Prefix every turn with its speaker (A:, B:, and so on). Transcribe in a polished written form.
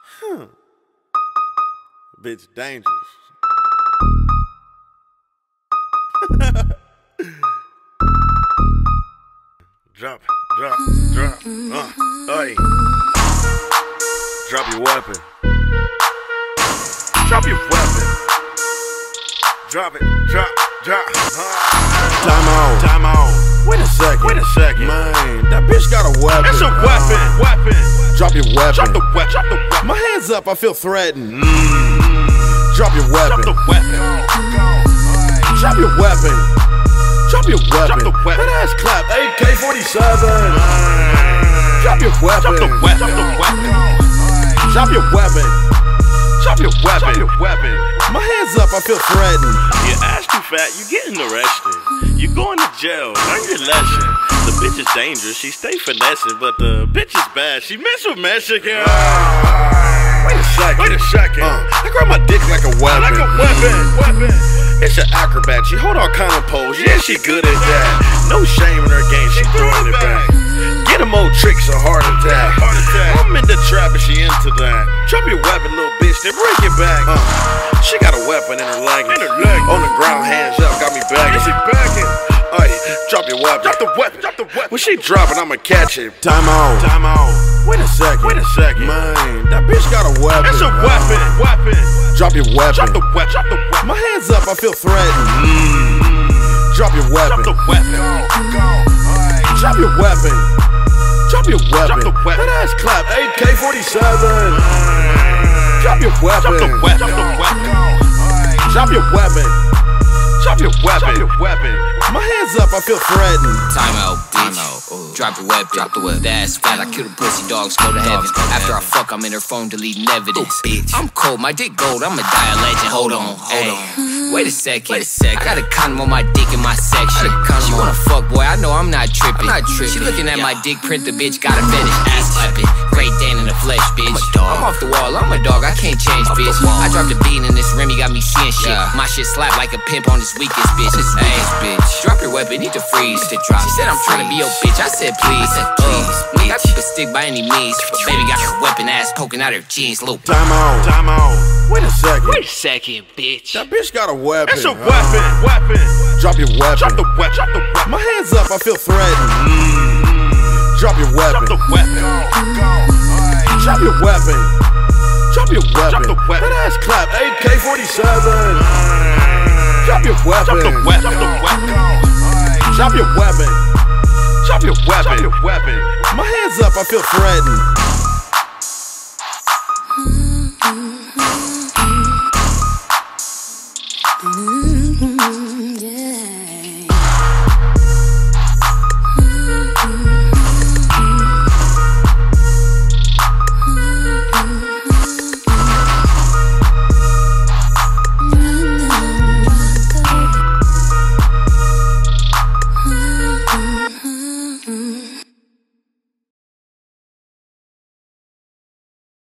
A: Bitch dangerous. Drop. Hey. Drop your weapon. Drop your weapon. Drop it. Drop. Time out. Wait a second. Man, that bitch got a weapon.
B: It's a weapon.
A: Drop your weapon.
B: Drop the weapon.
A: My hands up, I feel threatened. Drop your weapon.
B: Drop the weapon.
A: Drop your weapon. Drop your weapon.
B: Drop the weapon.
A: That ass clap. AK-47. Drop your weapon.
B: Drop the weapon.
A: Drop your weapon.
B: Drop your weapon.
A: My hands up, I feel threatened.
B: Your ass too fat, you getting arrested. You going to jail, learn your lesson. The bitch is dangerous, she stay finessing, but the bitch is bad, she mess with Mexican.
A: Wait a second. I grab my dick like a weapon.
B: Like a weapon.
A: It's an acrobat, she hold all kind of pose. Yeah, she good at that. No shame in her game, she throwing it back. Get them old tricks, a heart attack. I'm in the trap and she into that. Drop your weapon, little bitch, then break it back. She got a weapon in her leg. On the ground, hands up, got me bagging.
B: She bagging.
A: Ay, drop your weapon.
B: Drop the weapon.
A: When she drop it, I'ma catch it. Time out. Wait a second. Man, that bitch got a weapon.
B: It's a weapon.
A: Drop your weapon.
B: Drop the weapon.
A: My hands up, I feel threatened. Drop your weapon.
B: Drop the weapon.
A: Drop your weapon. Drop your weapon.
B: Drop the weapon.
A: That ass clap. AK-47. Drop your weapon.
B: Drop the weapon.
A: Drop your weapon.
B: Drop your weapon.
A: My hands up, I feel threatened.
C: Time out, bitch. Drop your weapon. The ass fat, I kill the pussy, dogs go to heaven. After I fuck, I'm in her phone deleting evidence. Bitch, I'm cold, my dick gold, I'ma die a legend. Hold on. Wait a second. I got a condom on my dick in my section. She wanna fuck, boy, I know I'm not tripping. She looking at my dick print, the bitch got a fetish. Ass clapping, Great Dane in the flesh, bitch. I'm off the wall, I'm a dog, I can't change, bitch. I dropped a beat in this Remy, got me seeing shit. My shit slap like a pimp on his weakest, bitch. Bitch, drop your weapon, need to freeze. She said I'm trying to be your bitch, I said please. I keep a stick by any means. Baby got her weapon ass poking out her jeans. Little
A: Time out. Wait a second,
C: bitch.
A: That bitch got a weapon.
B: It's a weapon.
A: Drop your weapon.
B: Drop the weapon.
A: My hands up, I feel threatened. Drop your weapon.
B: Drop the weapon.
A: Drop your weapon. Drop your weapon.
B: Drop the weapon.
A: That ass clap. AK-47. Drop your weapon.
B: Drop the weapon.
A: Drop your weapon.
B: Drop your weapon.
A: My hands up, I feel threatened.